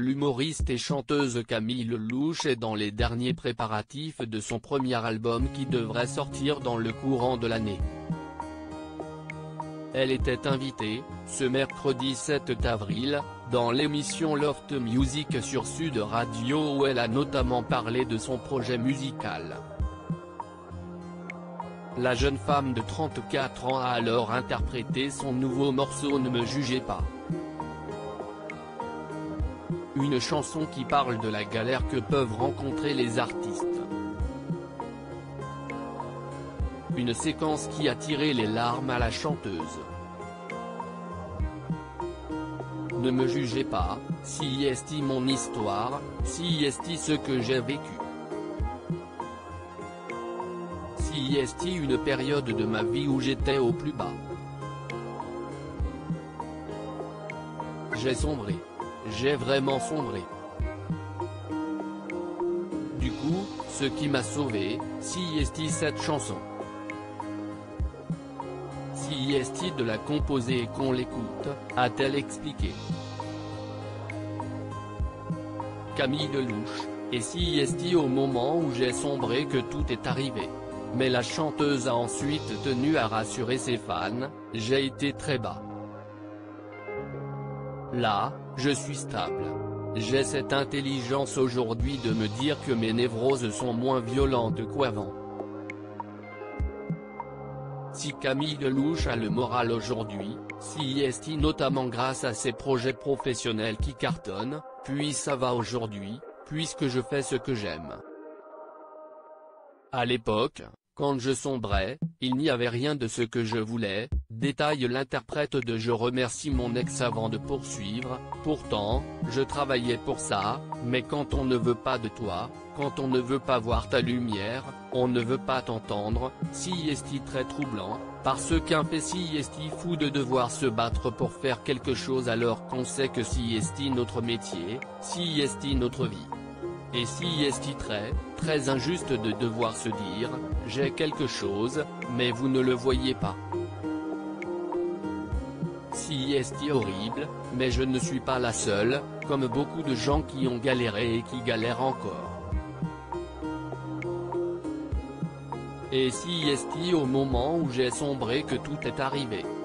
L'humoriste et chanteuse Camille Lelouch est dans les derniers préparatifs de son premier album qui devrait sortir dans le courant de l'année. Elle était invitée, ce mercredi 7 avril, dans l'émission Loft Music sur Sud Radio où elle a notamment parlé de son projet musical. La jeune femme de 34 ans a alors interprété son nouveau morceau Ne me jugez pas. Une chanson qui parle de la galère que peuvent rencontrer les artistes. Une séquence qui a tiré les larmes à la chanteuse. Ne me jugez pas, si est mon histoire, si est ce que j'ai vécu. Si est une période de ma vie où j'étais au plus bas. J'ai sombré. J'ai vraiment sombré. Du coup, ce qui m'a sauvé, si est cette chanson. Si est de la composer et qu'on l'écoute, a-t-elle expliqué. Camille Lelouch, et si est au moment où j'ai sombré que tout est arrivé. Mais la chanteuse a ensuite tenu à rassurer ses fans, j'ai été très bas. Là, je suis stable. J'ai cette intelligence aujourd'hui de me dire que mes névroses sont moins violentes qu'avant. Si Camille Lelouch a le moral aujourd'hui, si est notamment grâce à ses projets professionnels qui cartonnent, puis ça va aujourd'hui, puisque je fais ce que j'aime. À l'époque, quand je sombrais, il n'y avait rien de ce que je voulais, détaille l'interprète de Je remercie mon ex avant de poursuivre, pourtant, je travaillais pour ça, mais quand on ne veut pas de toi, quand on ne veut pas voir ta lumière, on ne veut pas t'entendre, si est très troublant, parce qu'un fait si est fou de devoir se battre pour faire quelque chose alors qu'on sait que si est notre métier, si est notre vie. Et si est très injuste de devoir se dire, j'ai quelque chose, mais vous ne le voyez pas. Si est horrible, mais je ne suis pas la seule, comme beaucoup de gens qui ont galéré et qui galèrent encore. Et si est au moment où j'ai sombré que tout est arrivé.